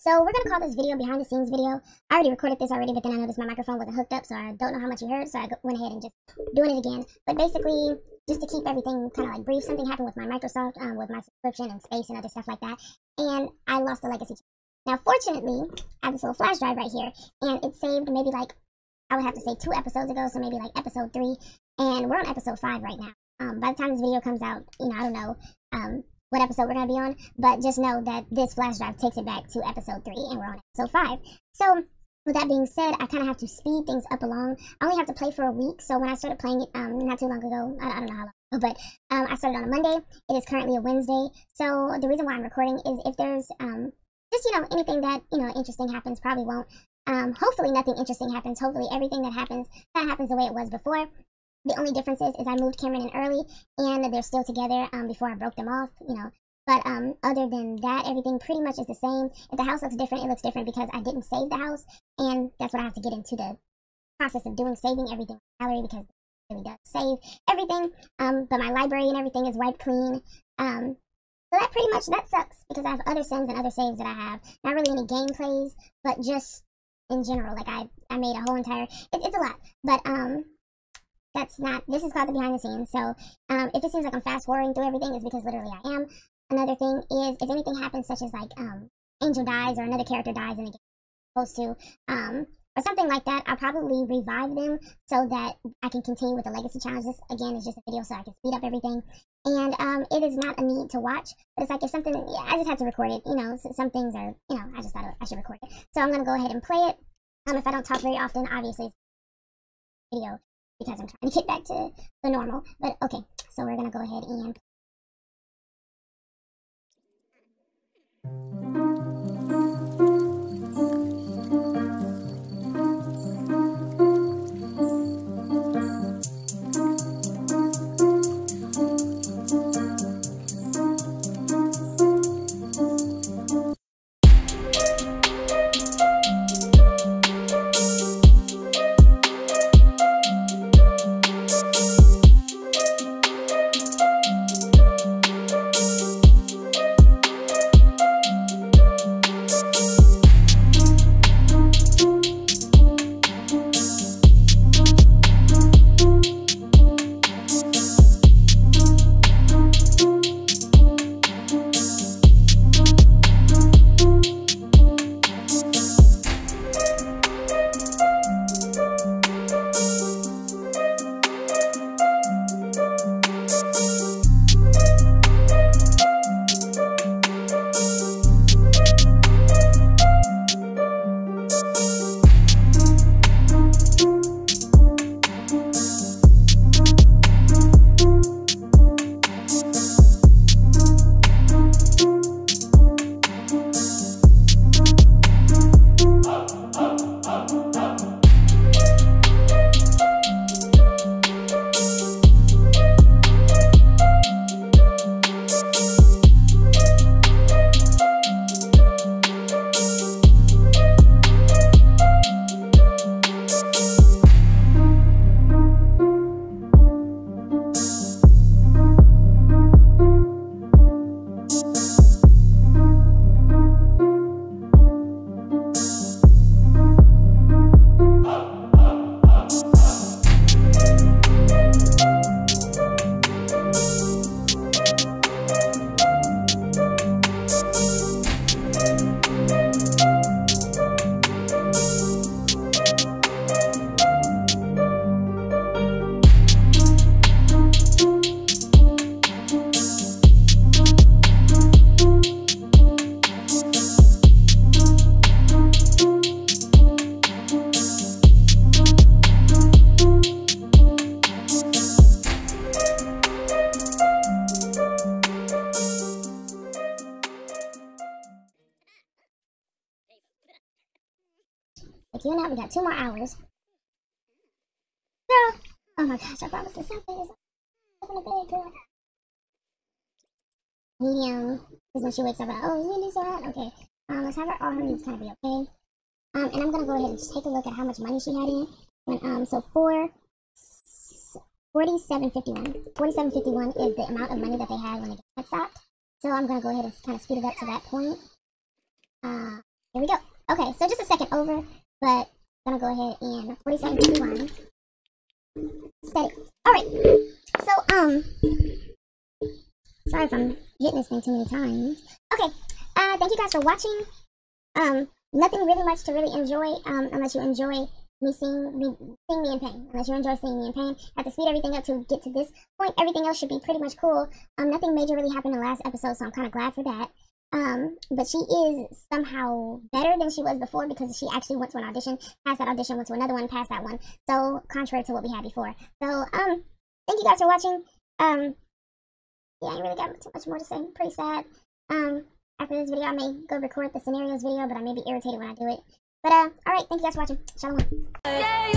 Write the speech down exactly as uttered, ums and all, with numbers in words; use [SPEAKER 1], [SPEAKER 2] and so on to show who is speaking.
[SPEAKER 1] So we're gonna call this video behind the scenes video. I already recorded this already, but then I noticed my microphone wasn't hooked up, so I don't know how much you heard, so I went ahead and just doing it again. But basically, just to keep everything kind of like brief, something happened with my Microsoft, um, with my subscription and space and other stuff like that, and I lost the legacy. Now, fortunately, I have this little flash drive right here, and it saved maybe like, I would have to say two episodes ago, so maybe like episode three, and we're on episode five right now. Um, by the time this video comes out, you know, I don't know, um, what episode we're going to be on, but just know that this flash drive takes it back to episode three, and we're on episode five. So, with that being said, I kind of have to speed things up along. I only have to play for a week, so when I started playing it, um, not too long ago, I, I don't know how long ago, but um, I started on a Monday. It is currently a Wednesday, so the reason why I'm recording is if there's, um, just, you know, anything that, you know, interesting happens, probably won't. Um, hopefully nothing interesting happens. Hopefully everything that happens, that happens the way it was before. The only difference is, is I moved Cameron in early, and they're still together um, before I broke them off, you know. But um, other than that, everything pretty much is the same. If the house looks different, it looks different because I didn't save the house, and that's what I have to get into the process of doing, saving everything in the gallery, because it really does save everything. Um, but my library and everything is wiped clean. Um, so that pretty much, that sucks, because I have other sims and other saves that I have. Not really any game plays, but just in general, like I, I made a whole entire, it, it's a lot. But um, that's not, this is called the behind the scenes. So um, if it seems like I'm fast forwarding through everything, it's because literally I am. Another thing is, if anything happens, such as like um, Angel dies or another character dies in the game, supposed to, um, or something like that, I'll probably revive them so that I can continue with the legacy challenge. This again is just a video so I can speed up everything. And um, it is not a need to watch, but it's like if something, yeah, I just had to record it. You know, so some things are, you know, I just thought I should record it. So I'm gonna go ahead and play it. Um, if I don't talk very often, obviously it's a video because I'm trying to get back to the normal. But okay, so we're gonna go ahead and. Like you now, we got two more hours. Girl, oh my gosh, I promised her something. Open the bed, girl. Medium is when she wakes up. Like, oh, you need alright? Okay. Um, let's have her. All her needs kind of be okay. Um, and I'm gonna go ahead and just take a look at how much money she had in. When um, so four, forty-seven fifty-one. Forty-seven fifty-one is the amount of money that they had when the game had stopped. So I'm gonna go ahead and kind of speed it up to that point. Uh, Here we go. Okay, so just a second over, but I'm gonna go ahead and forty-seven fifty-one. Set it. Alright. So, um, sorry if I'm hitting this thing too many times. Okay, uh, thank you guys for watching. Um, nothing really much to really enjoy, um, unless you enjoy me seeing me, seeing me in pain. Unless you enjoy seeing me in pain. I have to speed everything up to get to this point. Everything else should be pretty much cool. Um, nothing major really happened in the last episode, so I'm kind of glad for that. Um, but she is somehow better than she was before because she actually went to an audition, passed that audition, went to another one, passed that one. So, contrary to what we had before. So, um, thank you guys for watching. Um, yeah, I ain't really got too much more to say. Pretty sad. Um, after this video, I may go record the scenarios video, but I may be irritated when I do it. But, uh, alright, thank you guys for watching. Shalom.